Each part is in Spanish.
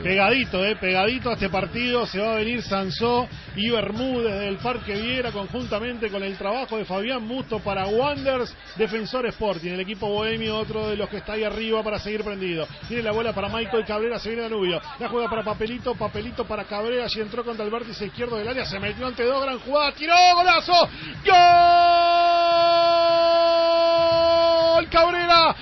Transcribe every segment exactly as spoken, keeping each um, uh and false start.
Pegadito, eh, pegadito a este partido se va a venir Sansó y Bermúdez del Parque Viera conjuntamente con el trabajo de Fabián Musto para Wanderers, Defensor Sporting, el equipo bohemio, otro de los que está ahí arriba para seguir prendido. Tiene la bola para Michael Cabrera, se viene Danubio, la juega para Papelito, Papelito para Cabrera, allí entró contra el vértice izquierdo del área, se metió ante dos, gran jugada, tiró, golazo, ¡gol! Cabrera,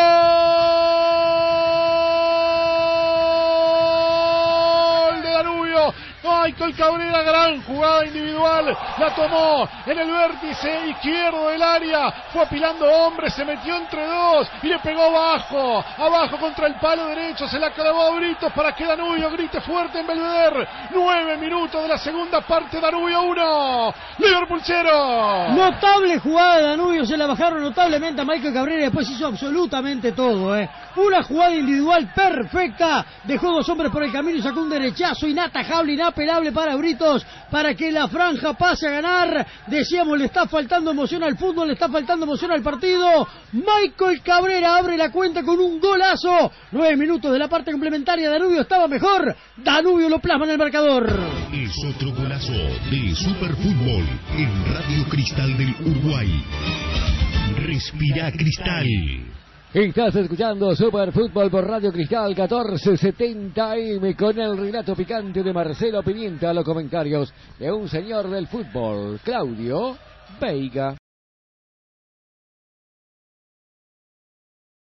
¡gol! De Danubio, Michael Cabrera, gran jugada individual, la tomó en el vértice izquierdo del área, fue apilando hombres, se metió entre dos y le pegó abajo, abajo contra el palo derecho, se la clavó a Britos para que Danubio grite fuerte en Belvedere. Nueve minutos de la segunda parte, Danubio uno, Liverpool cero. Notable jugada de Danubio, se la bajaron notablemente a Michael Cabrera y después hizo absolutamente todo, eh. Una jugada individual perfecta, dejó dos hombres por el camino y sacó un derechazo inatajable, inapelable para Britos, para que la franja pase a ganar. Decíamos, le está faltando emoción al fútbol, le está faltando emoción al partido. Michael Cabrera abre la cuenta con un golazo. Nueve minutos de la parte complementaria, Danubio estaba mejor, Danubio lo plasma en el marcador. Es otro golazo de Superfútbol en Radio Cristal del Uruguay. Respira Cristal. Estás escuchando Super Fútbol por Radio Cristal catorce setenta eme con el relato picante de Marcelo Pimienta, los comentarios de un señor del fútbol, Claudio Veiga.